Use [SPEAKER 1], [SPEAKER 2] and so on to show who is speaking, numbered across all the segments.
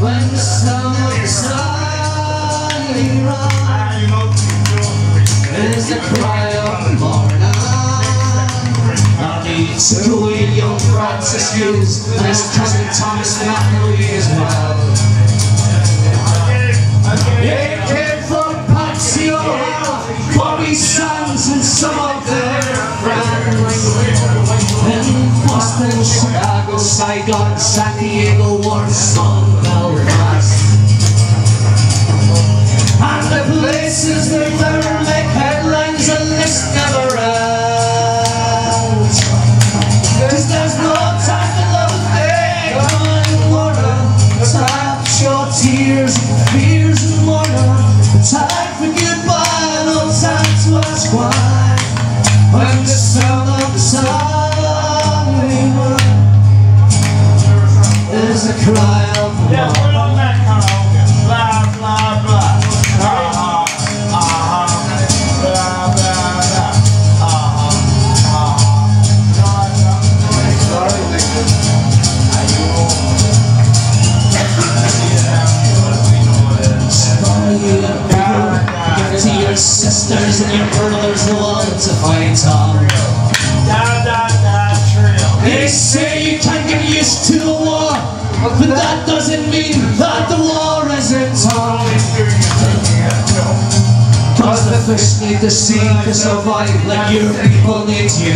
[SPEAKER 1] when the sun is the cry of the morning. To young Francis Hughes and his cousin Thomas McNally as well. They came from Patsy O'Hara, Bobby Sands and some of their friends. In Boston, Chicago, Saigon, San Diego, Warsaw, Belfast. And the places that never make headlines, the list never ends. Cause there's no time to love a thing anymore. Time to show tears and fears and mourning. Time for goodbye, no time to ask why. When the sound of the song is the cry of the
[SPEAKER 2] yeah, we're on that karaoke. Blah, blah, blah.
[SPEAKER 1] To your sisters and your brothers who want to fight on. They say you can't get used to the war, but that doesn't mean that the war isn't on. Cause the fish need the sea to survive like your people need you.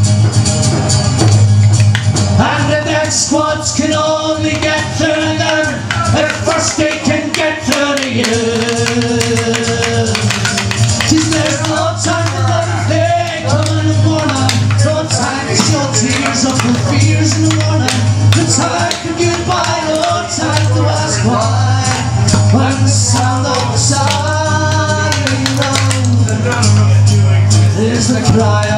[SPEAKER 1] And the death squads can only get through to them if first they can get through to you. There's no time to love a thing coming in the morning. No time to show tears of the fears in the morning. No time for goodbye, no time to ask why. When the sound of the siren is the cry